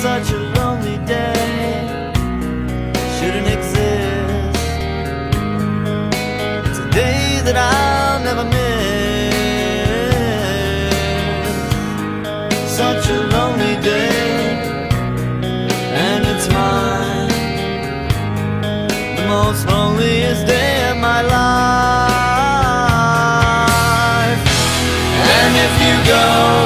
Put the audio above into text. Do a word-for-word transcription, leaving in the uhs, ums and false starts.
such a lonely day shouldn't exist. It's a day that I'll never miss. Such a lonely day, and it's mine, the most loneliest day of my life. And if you go